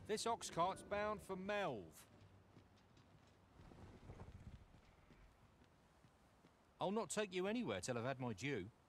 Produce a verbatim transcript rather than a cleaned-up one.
This oxcart's bound for Melv. I'll not take you anywhere till I've had my due.